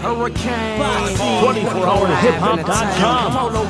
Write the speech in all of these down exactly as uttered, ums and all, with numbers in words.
Hurricane. twenty-four hour hip hop dot com.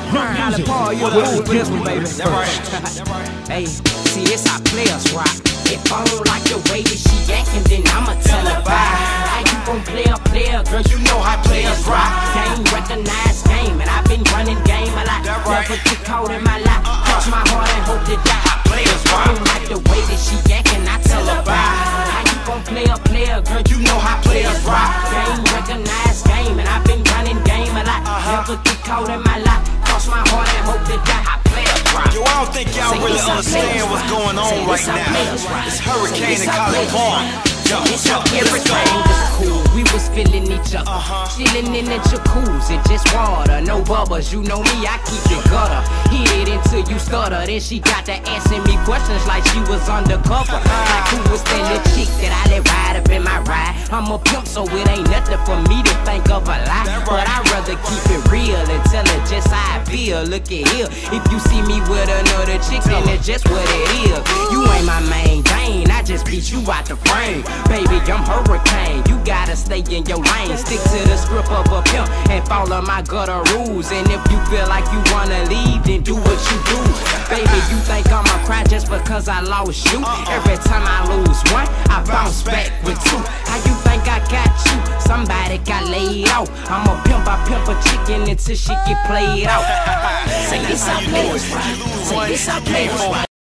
Hey, see, it's how players rock. If I don't like the way that she acting, then I'ma tell her bye. How you gon' play a player, girl? You know how players rock. Game recognized game, and I've been running game a lot. Never get caught in my life. Cross my heart and hope to die. How players rock. I don't like the way that she acting, I tell her bye. How you gon' play a player, girl? You know how players rock. Game recognized game, and I've been running game a lot. Never get caught in my life. Cross my heart and hope to die. How players rock. Yo, I don't think y'all really understand what's going on right now. It's Hurricane in College Park. Yo, yo, everything was cool. We was feeling each other, uh-huh. Chilling in the jacuzzi, just water, no bubbles. You know me, I keep it gutter. Hit it until you stutter. Then she got to asking me questions like she was undercover. Like who was that little chick that I let ride up in my ride? I'm a pimp, so it ain't nothing for me to think of a lie. But I'd rather keep it real and tell her just how I feel. Look at here, if you see me with another chick, then it's just what it is. You ain't my main thing, I just beat you out the frame. Baby, I'm Hurricane, you gotta stay in your lane. Stick to the script of a pimp and follow my gutter rules. And if you feel like you wanna leave, then do what you do. Baby, you think I'ma cry just because I lost you? Every time I lose one, I bounce back with two. How you think I got you? Somebody got laid out. I'm a pimp, I pimp a chicken until she get played out. Say this, I play it right. Say this, I play it right.